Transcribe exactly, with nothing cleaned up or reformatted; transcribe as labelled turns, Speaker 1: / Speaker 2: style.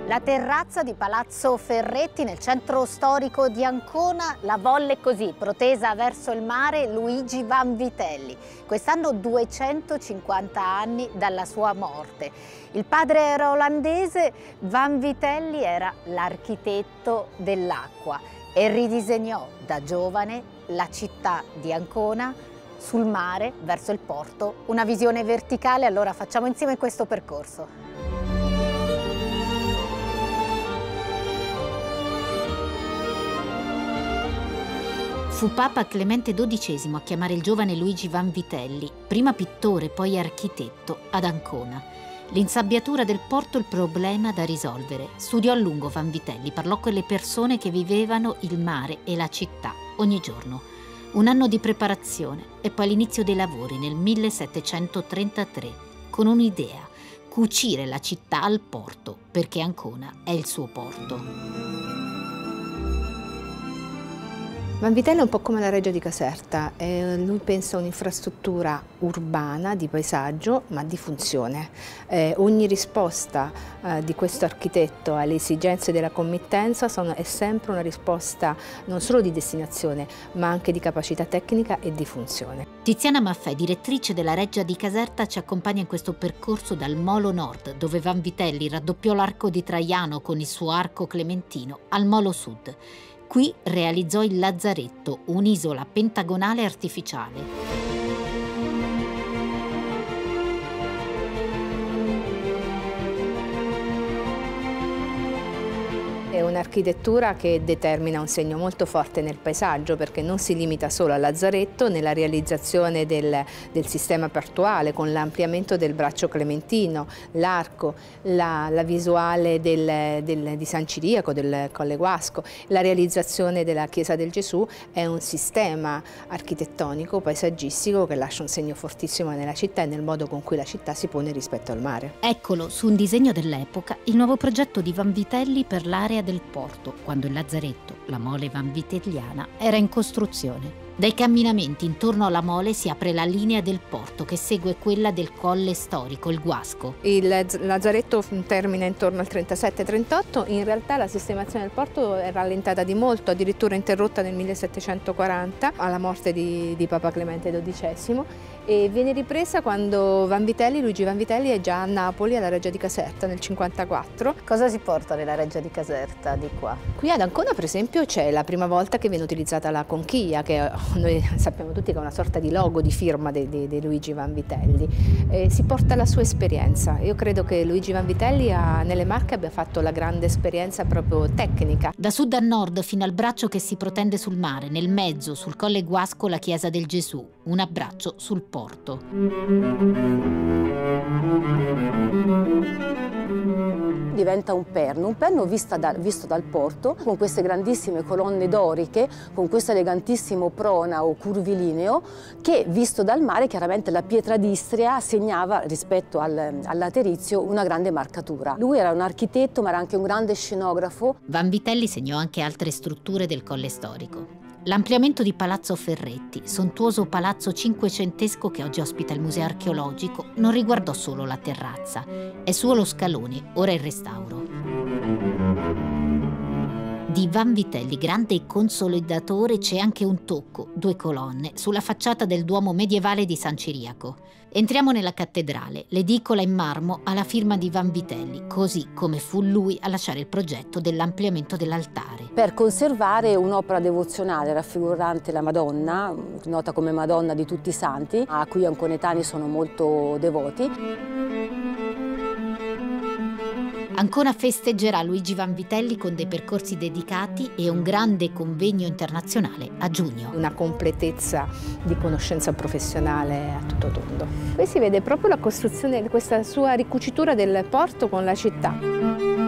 Speaker 1: La terrazza di Palazzo Ferretti nel centro storico di Ancona la volle così, protesa verso il mare, Luigi Vanvitelli. Quest'anno duecentocinquanta anni dalla sua morte. Il padre era olandese, Vanvitelli era l'architetto dell'acqua e ridisegnò da giovane la città di Ancona sul mare, verso il porto, una visione verticale. Allora facciamo insieme questo percorso.
Speaker 2: Fu Papa Clemente dodicesimo a chiamare il giovane Luigi Vanvitelli, prima pittore poi architetto, ad Ancona. L'insabbiatura del porto è il problema da risolvere. Studiò a lungo Vanvitelli, parlò con le persone che vivevano il mare e la città ogni giorno. Un anno di preparazione e poi l'inizio dei lavori nel millesettecentotrentatré con un'idea: cucire la città al porto, perché Ancona è il suo porto.
Speaker 3: Vanvitelli è un po' come la Reggia di Caserta, eh, lui pensa a un'infrastruttura urbana di paesaggio ma di funzione. Eh, ogni risposta eh, di questo architetto alle esigenze della committenza sono, è sempre una risposta non solo di destinazione ma anche di capacità tecnica e di funzione.
Speaker 2: Tiziana Maffè, direttrice della Reggia di Caserta, ci accompagna in questo percorso dal Molo Nord, dove Vanvitelli raddoppiò l'arco di Traiano con il suo arco clementino, al Molo Sud. Qui realizzò il Lazzaretto, un'isola pentagonale artificiale.
Speaker 3: È un'architettura che determina un segno molto forte nel paesaggio, perché non si limita solo al lazzaretto nella realizzazione del, del sistema portuale con l'ampliamento del braccio clementino, l'arco, la, la visuale del, del, di San Ciriaco, del Colle Guasco, la realizzazione della Chiesa del Gesù. È un sistema architettonico, paesaggistico che lascia un segno fortissimo nella città e nel modo con cui la città si pone rispetto al mare.
Speaker 2: Eccolo, su un disegno dell'epoca, il nuovo progetto di Vanvitelli per l'area del porto, quando il lazzaretto, la mole vanvitelliana, era in costruzione. Dai camminamenti intorno alla mole si apre la linea del porto che segue quella del colle storico, il Guasco.
Speaker 3: Il lazzaretto termina intorno al trentasette trentotto, in realtà la sistemazione del porto è rallentata di molto, addirittura interrotta nel millesettecentoquaranta alla morte di, di Papa Clemente dodicesimo, e viene ripresa quando Vanvitelli, Luigi Vanvitelli è già a Napoli alla Reggia di Caserta nel cinquantaquattro.
Speaker 1: Cosa si porta nella Reggia di Caserta di qua?
Speaker 3: Qui ad Ancona per esempio c'è la prima volta che viene utilizzata la conchiglia, che noi sappiamo tutti che è una sorta di logo, di firma di, di, di Luigi Vanvitelli. Eh, si porta la sua esperienza. Io credo che Luigi Vanvitelli ha, nelle Marche abbia fatto la grande esperienza proprio tecnica.
Speaker 2: Da sud a nord fino al braccio che si protende sul mare, nel mezzo sul colle Guasco la Chiesa del Gesù, un abbraccio sul porto.
Speaker 4: Diventa un perno, un perno vista da, visto dal porto, con queste grandissime colonne doriche, con questo elegantissimo pronao curvilineo che visto dal mare chiaramente la pietra d'Istria segnava rispetto al, al laterizio una grande marcatura. Lui era un architetto ma era anche un grande scenografo.
Speaker 2: Vanvitelli segnò anche altre strutture del colle storico. L'ampliamento di Palazzo Ferretti, sontuoso palazzo cinquecentesco che oggi ospita il museo archeologico, non riguardò solo la terrazza. È suo lo scalone, ora in restauro. Di Vanvitelli, grande consolidatore, c'è anche un tocco, due colonne, sulla facciata del Duomo medievale di San Ciriaco. Entriamo nella cattedrale, l'edicola in marmo ha la firma di Vanvitelli, così come fu lui a lasciare il progetto dell'ampliamento dell'altare.
Speaker 4: Per conservare un'opera devozionale raffigurante la Madonna, nota come Madonna di tutti i Santi, a cui gli anconetani sono molto devoti.
Speaker 2: Ancona festeggerà Luigi Vanvitelli con dei percorsi dedicati e un grande convegno internazionale a giugno.
Speaker 3: Una completezza di conoscenza professionale a tutto tondo. Qui si vede proprio la costruzione, questa sua ricucitura del porto con la città.